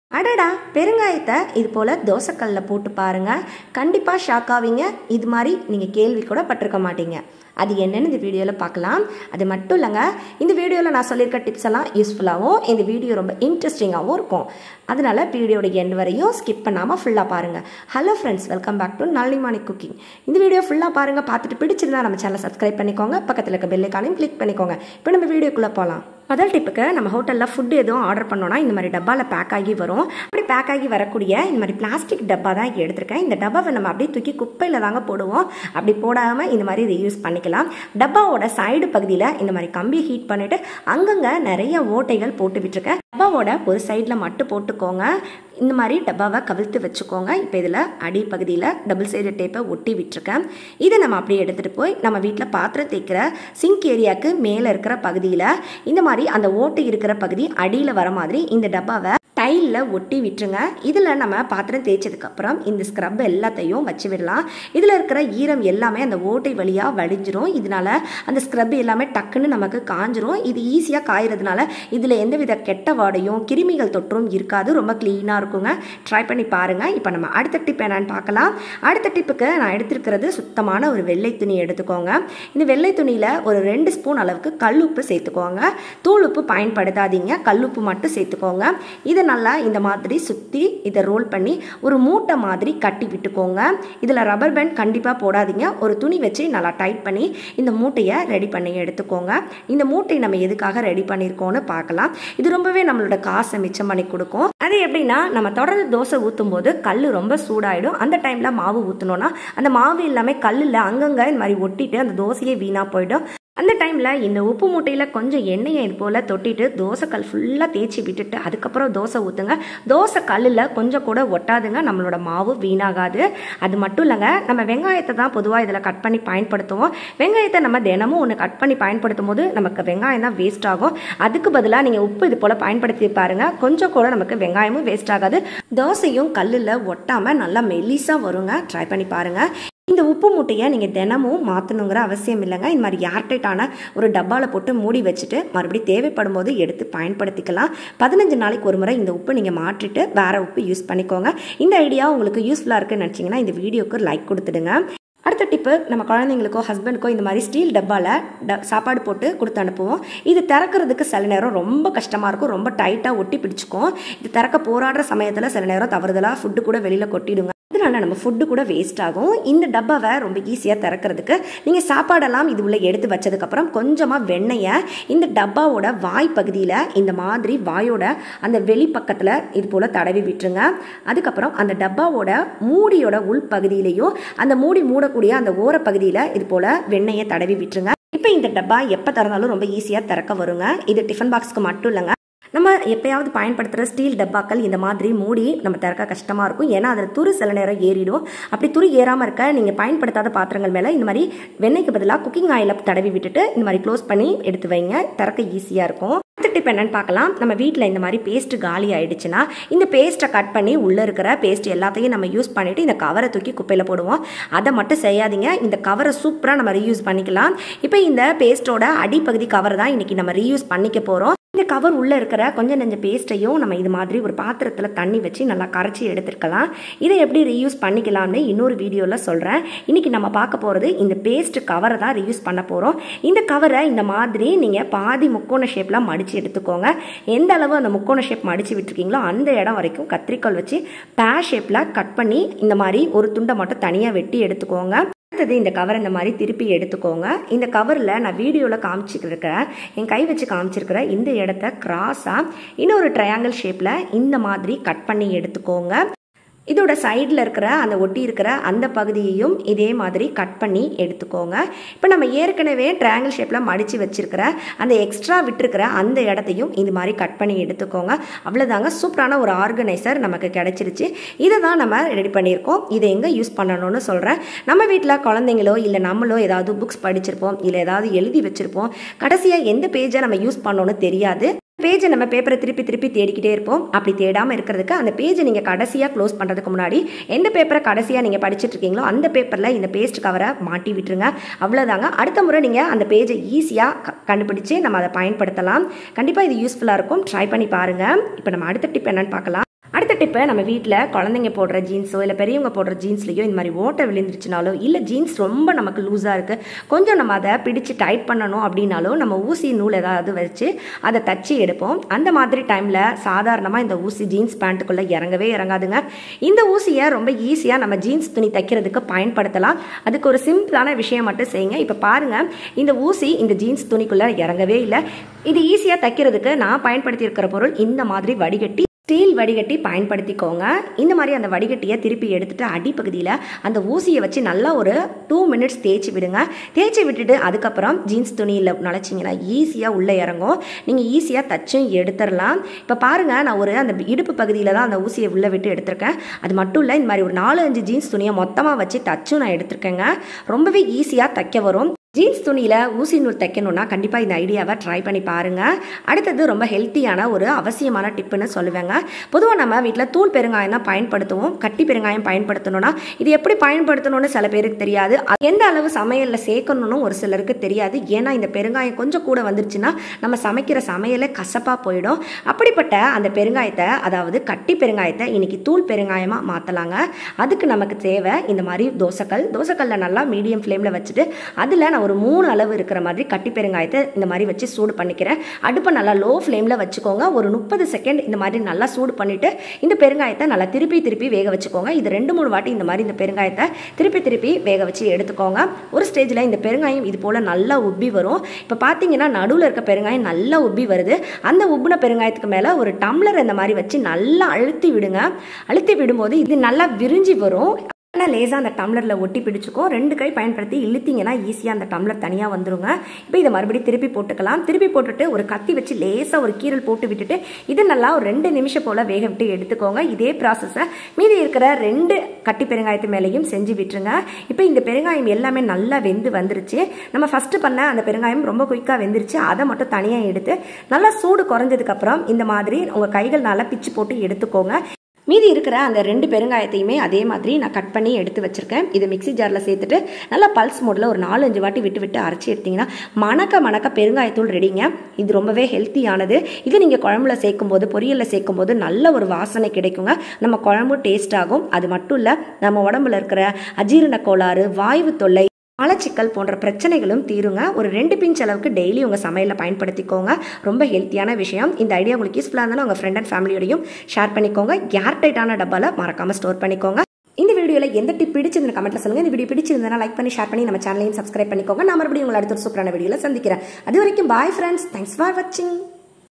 அடடா பெருங்காயத்தை இது போல் தோசைக்கல்லில் போட்டு பாருங்கள், கண்டிப்பாக ஷாக் ஆவீங்க. இது மாதிரி நீங்கள் கேள்வி கூட பட்டிருக்க மாட்டீங்க. அது என்னென்னு இந்த வீடியோவில் பார்க்கலாம். அது மட்டும் இல்லைங்க, இந்த வீடியோவில் நான் சொல்லியிருக்க டிப்ஸ் எல்லாம் யூஸ்ஃபுல்லாகவும் இந்த வீடியோ ரொம்ப இன்ட்ரெஸ்டிங்காகவும் இருக்கும். அதனால் வீடியோட எண்ட் வரையும் ஸ்கிப் பண்ணாமல் ஃபுல்லாக பாருங்கள். Hello friends, welcome back to Nalini morning cooking. இந்த வீடியோ ஃபுல்லாக பாருங்கள். பார்த்துட்டு பிடிச்சிருந்தா நம்ம சேனலை சப்ஸ்கிரைப் பண்ணிக்கோங்க, பக்கத்தில் இருக்க பெல் ஐகானையும் கிளிக் பண்ணிக்கோங்க. இப்போ நம்ம வீடியோக்குள்ளே போகலாம். முதல் டிப்புக்கு, நம்ம ஹோட்டலில் ஃபுட்டு எதுவும் ஆர்டர் பண்ணோன்னா இந்த மாதிரி டப்பாவில் பேக் ஆகி வரும். அப்படி பேக் ஆகி வரக்கூடிய இந்த மாதிரி பிளாஸ்டிக் டப்பா தான் எடுத்திருக்கேன். இந்த டப்பாவை நம்ம அப்படியே தூக்கி குப்பையில் தாங்க போடுவோம். அப்படி போடாமல் இந்த மாதிரி ரீயூஸ் பண்ணிக்கலாம். டப்பாவோட சைடு பகுதியில் இந்த மாதிரி கம்பி ஹீட் பண்ணிவிட்டு அங்கங்கே நிறைய ஓட்டைகள் போட்டு விட்டுருக்கேன். டப்பாவோட ஒரு சைடில் மட்டும் போட்டுக்கோங்க. இந்த மாதிரி டப்பாவை கவிழ்த்து வச்சுக்கோங்க. இப்போ இதில் அடி பகுதியில் டபுள் சைடு டேப்பை ஒட்டி விட்டுருக்கேன். இதை நம்ம அப்படியே எடுத்துகிட்டு போய் நம்ம வீட்டில் பாத்திரம் தேய்க்கிற சிங்க் ஏரியாவுக்கு மேலே இருக்கிற பகுதியில் இந்த மாதிரி அந்த ஓட்டை இருக்கிற பகுதி அடியில் வர மாதிரி இந்த டப்பாவை டைலில் ஒட்டி விட்டுருங்க. இதில் நம்ம பாத்திரம் தேய்ச்சதுக்கப்புறம் இந்த ஸ்க்ரப் எல்லாத்தையும் வச்சு விடலாம். இதில் இருக்கிற ஈரம் எல்லாமே அந்த ஓட்டை வழியாக வடிஞ்சிரும். இதனால் அந்த ஸ்க்ரப் எல்லாமே டக்குன்னு நமக்கு காஞ்சிரும். இது ஈஸியாக காயறதுனால இதில் எந்தவித கெட்ட வாடையும் கிருமிகள் தொற்றும் இருக்காது. ரொம்ப க்ளீனாக இருக்குங்க. ட்ரை பண்ணி பாருங்கள். இப்போ நம்ம அடுத்த டிப் என்னன்னு பார்க்கலாம். அடுத்த டிப்புக்கு நான் எடுத்துருக்கிறது சுத்தமான ஒரு வெள்ளை துணி எடுத்துக்கோங்க. இந்த வெள்ளை துணியில் ஒரு 2 ஸ்பூன் அளவுக்கு கல்லுப்பு சேர்த்துக்கோங்க. தூள் உப்பு பயன்படுத்தாதீங்க, கல்லுப்பு மட்டும் சேர்த்துக்கோங்க. இதை நல்லா இந்த மாதிரி சுற்றி இதை ரோல் பண்ணி ஒரு மூட்டை மாதிரி கட்டி விட்டுக்கோங்க. இதில் ரப்பர் பேண்ட் கண்டிப்பாக போடாதீங்க. ஒரு துணி வச்சு நல்லா டைட் பண்ணி இந்த மூட்டையை ரெடி பண்ணி எடுத்துக்கோங்க. இந்த மூட்டையை நம்ம எதுக்காக ரெடி பண்ணியிருக்கோன்னு பார்க்கலாம். இது ரொம்பவே நம்மளோட காசை மிச்சம் பண்ணி கொடுக்கும். அது எப்படின்னா, நம்ம தொடர்ந்து தோசை ஊற்றும் போது கல் ரொம்ப சூடாயிடும். அந்த டைமில் மாவு ஊற்றணும்னா அந்த மாவு எல்லாமே கல்லில் அங்கங்கே இந்த மாதிரி ஒட்டிட்டு அந்த தோசையே வீணாக போயிடும். அந்த டைமில் இந்த உப்பு மூட்டையில் கொஞ்சம் எண்ணெயை இது போல் தொட்டிட்டு தோசைக்கல் ஃபுல்லாக தேய்ச்சி விட்டுட்டு அதுக்கப்புறம் தோசை ஊற்றுங்க. தோசை கல்லில் கொஞ்சம் கூட ஒட்டாதுங்க, நம்மளோட மாவு வீணாகாது. அது மட்டும் இல்லைங்க, நம்ம வெங்காயத்தை தான் பொதுவாக இதில் கட் பண்ணி பயன்படுத்துவோம். வெங்காயத்தை நம்ம தினமும் ஒன்று கட் பண்ணி பயன்படுத்தும் போது நமக்கு வெங்காயம் தான் வேஸ்ட் ஆகும். அதுக்கு பதிலாக நீங்கள் உப்பு இது போல் பயன்படுத்தி பாருங்கள், கொஞ்சம் கூட நமக்கு வெங்காயமும் வேஸ்ட் ஆகாது. தோசையும் கல்லில் ஒட்டாமல் நல்லா மெல்லிஸாக வருங்க. ட்ரை பண்ணி பாருங்கள். இந்த உப்பு மூட்டையை நீங்கள் தினமும் மாற்றணுங்கிற அவசியம் இல்லைங்க. இந்த மாதிரி ஏர்டைட்டான ஒரு டப்பாவில் போட்டு மூடி வச்சுட்டு மறுபடியும் தேவைப்படும் போது எடுத்து பயன்படுத்திக்கலாம். 15 நாளைக்கு ஒரு முறை இந்த உப்பு நீங்கள் மாற்றிட்டு வேறு உப்பு யூஸ் பண்ணிக்கோங்க. இந்த ஐடியா உங்களுக்கு யூஸ்ஃபுல்லாக இருக்குன்னு நினச்சிங்கன்னா இந்த வீடியோக்கு லைக் கொடுத்துடுங்க. அடுத்த டிப்பு, நம்ம குழந்தைங்களுக்கோ ஹஸ்பண்டுக்கோ இந்த மாதிரி ஸ்டீல் டப்பாவில் சாப்பாடு போட்டு கொடுத்து அனுப்புவோம். இது திறக்கிறதுக்கு சில நேரம் ரொம்ப கஷ்டமாக இருக்கும், ரொம்ப டைட்டாக ஒட்டி பிடிச்சிக்கும். இது திறக்க போராடுற சமயத்தில் சில நேரம் தவறுதலாக ஃபுட்டு கூட வெளியில் கொட்டிடுங்க. அதனால நம்ம ஃபுட்டு கூட வேஸ்ட் ஆகும். இந்த டப்பாவை ரொம்ப ஈஸியாக திறக்கிறதுக்கு நீங்கள் சாப்பாடெல்லாம் இது உள்ள எடுத்து வச்சதுக்கப்புறம் கொஞ்சமாக வெண்ணெயை இந்த டப்பாவோட வாய் பகுதியில் இந்த மாதிரி வாயோட அந்த வெளிப்பக்கத்தில் இது போல் தடவி விட்டுருங்க. அதுக்கப்புறம் அந்த டப்பாவோட மூடியோட உள் பகுதியிலையும் அந்த மூடி மூடக்கூடிய அந்த ஓர பகுதியில் இது போல் வெண்ணெயை தடவி விட்டுருங்க. இப்போ இந்த டப்பா எப்போ திறந்தாலும் ரொம்ப ஈஸியாக திறக்க வருங்க. இது டிஃபன் பாக்ஸ்க்கு மட்டும் இல்லைங்க, நம்ம எப்பயாவது பயன்படுத்துகிற ஸ்டீல் டப்பாக்கள் இந்த மாதிரி மூடி நம்ம திறக்க கஷ்டமாக இருக்கும். ஏன்னா அதில் துரு சில நேரம் ஏறிடும். அப்படி துரு ஏறாமல் இருக்க நீங்கள் பயன்படுத்தாத பாத்திரங்கள் மேலே இந்த மாதிரி வெண்ணெய்க்கு பதிலாக குக்கிங் ஆயிலை தடவி விட்டுட்டு இந்த மாதிரி க்ளோஸ் பண்ணி எடுத்து வைங்க. திறக்க ஈஸியாக இருக்கும். அடுத்த டிப் என்னன்னு பார்க்கலாம். நம்ம வீட்டில் இந்த மாதிரி பேஸ்ட் காலி ஆயிடுச்சுன்னா இந்த பேஸ்ட்டை கட் பண்ணி உள்ளே இருக்கிற பேஸ்ட் எல்லாத்தையும் நம்ம யூஸ் பண்ணிவிட்டு இந்த கவரை தூக்கி குப்பையில் போடுவோம். அதை மட்டும் செய்யாதீங்க. இந்த கவரை சூப்பராக நம்ம ரீயூஸ் பண்ணிக்கலாம். இப்போ இந்த பேஸ்ட்டோட அடிப்பகுதி கவர் தான் இன்றைக்கி நம்ம ரீயூஸ் பண்ணிக்க போகிறோம். இந்த கவர் உள்ளே இருக்கிற கொஞ்சம் நெஞ்ச பேஸ்ட்டையும் நம்ம இது மாதிரி ஒரு பாத்திரத்தில் தண்ணி வச்சு நல்லா கரைச்சி எடுத்துருக்கலாம். இதை எப்படி ரீயூஸ் பண்ணிக்கலாம்னு இன்னொரு வீடியோவில் சொல்கிறேன். இன்றைக்கி நம்ம பார்க்க போகிறது இந்த பேஸ்ட் கவரை தான் ரீயூஸ் பண்ண போகிறோம். இந்த கவரை இந்த மாதிரி நீங்கள் பாதி முக்கோண ஷேப்பில் மடித்து எடுத்துக்கோங்க. எந்த அளவு அந்த முக்கோண ஷேப் மடித்து விட்டுருக்கீங்களோ அந்த இடம் வரைக்கும் கத்திரிக்கோல் வச்சு பேர் ஷேப்பில் கட் பண்ணி இந்த மாதிரி ஒரு துண்டை மட்டும் தனியாக வெட்டி எடுத்துக்கோங்க. அடுத்தது இந்த கவர் இந்த மாதிரி திருப்பி எடுத்துக்கோங்க. இந்த கவரில் நான் வீடியோவில் காமிச்சிருக்கிற என் கை வச்சு காமிச்சிருக்கிற இந்த இடத்த கிராஸாக இன்னொரு ட்ரையாங்கிள் ஷேப்பில் இந்த மாதிரி கட் பண்ணி எடுத்துக்கோங்க. இதோட சைடில் இருக்கிற அந்த ஒட்டி இருக்கிற அந்த பகுதியையும் இதே மாதிரி கட் பண்ணி எடுத்துக்கோங்க. இப்போ நம்ம ஏற்கனவே ட்ரையாங்கிள் ஷேப்பில் மடித்து வச்சுருக்கிற அந்த எக்ஸ்ட்ரா விட்டுருக்கிற அந்த இடத்தையும் இது மாதிரி கட் பண்ணி எடுத்துக்கோங்க. அவ்வளோதாங்க, சூப்பரான ஒரு ஆர்கனைசர் நமக்கு கிடச்சிருச்சு. இதை தான் நம்ம ரெடி பண்ணியிருக்கோம். இதை எங்கே யூஸ் பண்ணணும்னு சொல்கிறேன். நம்ம வீட்டில் குழந்தைங்களோ இல்லை நம்மளோ ஏதாவது புக்ஸ் படிச்சிருப்போம், இல்லை ஏதாவது எழுதி வச்சுருப்போம். கடைசியாக எந்த பேஜை நம்ம யூஸ் பண்ணணும்னு தெரியாது. பேஜை நம்ம பேப்பரை திருப்பி திருப்பி தேடிக்கிட்டே இருப்போம். அப்படி தேடாமல் இருக்கிறதுக்கு அந்த பேஜை நீங்கள் கடைசியாக க்ளோஸ் பண்ணுறதுக்கு முன்னாடி எந்த பேப்பரை கடைசியாக நீங்கள் படிச்சுட்டு இருக்கீங்களோ அந்த பேப்பரில் இந்த பேஸ்ட் கவரை மாட்டி விட்டுருங்க. அவ்வளோதாங்க. அடுத்த முறை நீங்கள் அந்த பேஜை ஈஸியாக கண்டுபிடிச்சு நம்ம அதை பயன்படுத்தலாம். கண்டிப்பாக இது யூஸ்ஃபுல்லாக இருக்கும். ட்ரை பண்ணி பாருங்கள். இப்போ நம்ம அடுத்த டிப் என்னன்னு பார்க்கலாம். அடுத்த டிப்பு, நம்ம வீட்டில் குழந்தைங்க போடுற ஜீன்ஸோ இல்லை பெரியவங்க போடுற ஜீன்ஸ்லையோ இந்த மாதிரி ஓட்டை விழுந்துருச்சுனாலோ இல்லை ஜீன்ஸ் ரொம்ப நமக்கு லூஸாக இருக்குது, கொஞ்சம் நம்ம அதை பிடிச்சு டைட் பண்ணணும் அப்படின்னாலும் நம்ம ஊசி நூல் ஏதாவது வச்சு அதை தச்சு எடுப்போம். அந்த மாதிரி டைமில் சாதாரணமாக இந்த ஊசி ஜீன்ஸ் பேண்ட்டுக்குள்ளே இறங்கவே இறங்காதுங்க. இந்த ஊசியை ரொம்ப ஈஸியாக நம்ம ஜீன்ஸ் துணி தைக்கிறதுக்கு பயன்படுத்தலாம். அதுக்கு ஒரு சிம்பிளான விஷயம் மட்டும் செய்யுங்க. இப்போ பாருங்கள், இந்த ஊசி இந்த ஜீன்ஸ் துணிக்குள்ளே இறங்கவே இல்லை. இது ஈஸியாக தைக்கிறதுக்கு நான் பயன்படுத்தி இருக்கிற பொருள் இந்த மாதிரி வடிகட்டி, ஸ்டீல் வடிகட்டி பயன்படுத்திக்கோங்க. இந்த மாதிரி அந்த வடிகட்டியை திருப்பி எடுத்துட்டு அடிப்பகுதியில் அந்த ஊசியை வச்சு நல்லா ஒரு 2 மினிட்ஸ் தேய்ச்சி விடுங்க. தேய்ச்சி விட்டுட்டு அதுக்கப்புறம் ஜீன்ஸ் துணியில் நுழைச்சிங்கன்னா ஈஸியாக உள்ளே இறங்கும். நீங்கள் ஈஸியாக தச்சும் எடுத்துடலாம். இப்போ பாருங்கள், நான் ஒரு அந்த இடுப்பு பகுதியில் தான் அந்த ஊசியை உள்ளே விட்டு எடுத்திருக்கேன். அது மட்டும் இல்லை, இந்த மாதிரி ஒரு 4-5 ஜீன்ஸ் துணியை மொத்தமாக வச்சு தச்சும் நான் எடுத்திருக்கேங்க. ரொம்பவே ஈஸியாக தைக்க வரும். ஜீன்ஸ் துணியில் ஊசி நூல் தைக்கணுன்னா கண்டிப்பாக இந்த ஐடியாவை ட்ரை பண்ணி பாருங்கள். அடுத்தது ரொம்ப ஹெல்த்தியான ஒரு அவசியமான டிப்புன்னு சொல்லுவேங்க. பொதுவாக நம்ம வீட்டில் தூள் பெருங்காயம் தான் பயன்படுத்துவோம். கட்டி பெருங்காயம் பயன்படுத்தணும்னா இது எப்படி பயன்படுத்தணும்னு சில பேருக்கு தெரியாது. எந்த அளவு சமையலில் சேர்க்கணும்னு ஒரு சிலருக்கு தெரியாது. ஏன்னா இந்த பெருங்காயம் கொஞ்சம் கூட வந்துருச்சுன்னா நம்ம சமைக்கிற சமையலே கசப்பாக போயிடும். அப்படிப்பட்ட அந்த பெருங்காயத்தை, அதாவது கட்டி பெருங்காயத்தை இன்னைக்கு தூள் பெருங்காயமாக மாற்றலாங்க. அதுக்கு நமக்கு தேவை இந்த மாதிரி தோசைக்கல்ல நல்லா மீடியம் ஃப்ளேமில் வச்சுட்டு அதில் ஒரு 3 அளவு இருக்கிற மாதிரி கட்டி பெருங்காயத்தை இந்த மாதிரி வச்சு சூடு பண்ணிக்கிறேன். அடுப்பை நல்லா லோ ஃப்ளேமில் வச்சுக்கோங்க. ஒரு 30 செகண்ட் இந்த மாதிரி நல்லா சூடு பண்ணிவிட்டு இந்த பெருங்காயத்தை நல்லா திருப்பி வேக வச்சுக்கோங்க. இது 2-3 வாட்டி இந்த மாதிரி இந்த பெருங்காயத்தை திருப்பி வேக வச்சு எடுத்துக்கோங்க. ஒரு ஸ்டேஜில் இந்த பெருங்காயம் இது போல் நல்லா உப்பி வரும். இப்போ பார்த்தீங்கன்னா நடுவில் இருக்க பெருங்காயம் நல்லா உப்பி வருது. அந்த உப்புன பெருங்காயத்துக்கு மேலே ஒரு டம்ளர் இந்த மாதிரி வச்சு நல்லா அழுத்தி விடுங்க. அழுத்தி விடும்போது இது நல்லா விரிஞ்சி வரும். ஆனால் லேசாக அந்த டம்ளரில் ஒட்டி பிடிச்சிக்கும். 2 கை பயன்படுத்தி இழுத்திங்கன்னா ஈஸியாக அந்த டம்ளர் தனியாக வந்துருங்க. இப்போ இதை மறுபடியும் திருப்பி போட்டுக்கலாம். திருப்பி போட்டுட்டு ஒரு கத்தி வச்சு லேசாக ஒரு கீரல் போட்டு விட்டுட்டு இது நல்லா ஒரு 2 நிமிஷம் போல் வேக விட்டு எடுத்துக்கோங்க. இதே ப்ராசஸை மீதி இருக்கிற 2 கட்டி பெருங்காயத்து மேலேயும் செஞ்சு விட்டுருங்க. இப்போ இந்த பெருங்காயம் எல்லாமே நல்லா வெந்து வந்துருச்சு. நம்ம ஃபஸ்ட்டு பண்ண அந்த பெருங்காயம் ரொம்ப குயிக்காக வெந்துருச்சு. அதை மட்டும் தனியாக எடுத்து நல்லா சூடு குறைஞ்சதுக்கப்புறம் இந்த மாதிரி உங்கள் கைகள் நல்லா பிச்சு போட்டு எடுத்துக்கோங்க. மீதி இருக்கிற அந்த 2 பெருங்காயத்தையுமே அதே மாதிரி நான் கட் பண்ணி எடுத்து வச்சிருக்கேன். இது மிக்ஸி ஜாரில் சேர்த்துட்டு நல்லா பல்ஸ் மோடில் ஒரு 4-5 வாட்டி விட்டு அரைச்சி எடுத்திங்கன்னா மணக்க பெருங்காயத்தூள் ரெடிங்க. இது ரொம்பவே ஹெல்த்தியானது. இது நீங்கள் குழம்புல சேர்க்கும்போது, பொரியலில் சேர்க்கும்போது நல்ல ஒரு வாசனை கிடைக்குங்க. நம்ம குழம்பு டேஸ்ட் ஆகும். அது மட்டும் இல்லை, நம்ம உடம்புல இருக்கிற அஜீரண கோளாறு, வாய்வு தொல்லை, மலச்சிக்கல் போன்ற பிரச்சனைகளும் தீருங்க. ஒரு 2 பிஞ்ச் அளவுக்கு டெய்லி உங்கள் சமையலில் பயன்படுத்திக்கோங்க. ரொம்ப ஹெல்த்தியான விஷயம். இந்த ஐடியா உங்களுக்கு யூஸ்ஃபுல்லாக இருந்தாலும் உங்கள் ஃப்ரெண்ட் அண்ட் ஃபேமிலியோடையும் ஷேர் பண்ணிக்கோங்க. ஏர் டைட்டான டப்பாவில் மறக்காமல் ஸ்டோர் பண்ணிக்கோங்க. இந்த வீடியோவில் எந்த டிப் பிடிச்சிருந்த கமெண்ட்டில் சொல்லுங்கள். இந்த வீடியோ பிடிச்சிருந்தா லைக் பண்ணி ஷேர் பண்ணி நம்ம சேனலையும் சப்ஸ்கிரைப் பண்ணிக்கோங்க. நான் மறுபடியும் உங்களை அடுத்த ஒரு சூப்பரான வீடியோவில் சந்திக்கிறேன். அது வரைக்கும் பாய் ஃப்ரெண்ட்ஸ். தேங்க்ஸ் ஃபார் வாட்சிங்.